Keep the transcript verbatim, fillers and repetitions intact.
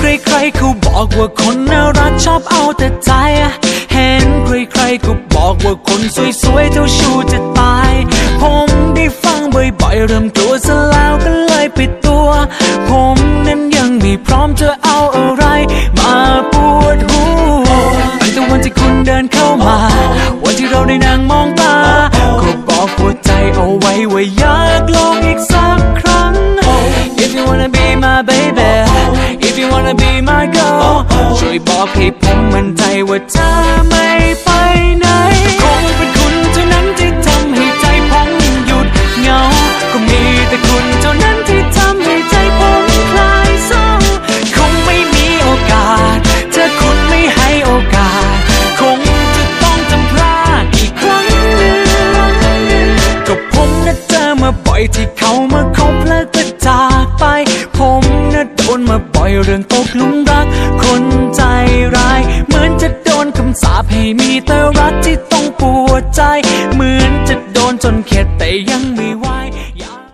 ใครๆเขาบอกว่าคนน่ารักชอบเอาแต่ใจเห็นใครๆก็บอกว่าคนสวยๆเจ้าชู้จะตายผมได้ฟังบ่อยๆเริ่มกลัวซะแล้วก็เลยปิดตัวผมนั้นยังไม่พร้อมจะเอาอะไรมาปวดหัวตั้งแต่วันที่คุณเดินเข้ามาวันที่เราได้นั่งมองตาก็บอกหัวใจเอาไว้ว่าอยากลองอีกสักครั้ง If you wanna be my baby If you wanna be my girl ช่วยบอกให้ผมมั่นใจว่าเธอไม่ไปไหนคงเป็นคุณเท่านั้นที่ทำให้ใจผมหยุดเหงาก็มีแต่คุณเท่านั้นที่ทำให้ใจผมคลายเศร้าคงไม่มีโอกาสถ้าคุณไม่ให้โอกาสคงจะต้องจำพลาดอีกครั้งหนึ่งก็ผมน่ะเจอมาบ่อยที่เขามาคบแล้วก็จากไปผมน่ะโดนมาบ่อยเรื่องตกหลุมรักคนใจร้ายเหมือนจะโดนคำสาปให้มีแต่รักที่ต้องปวดใจเหมือนจะโดนจนเข็ดแต่ยัง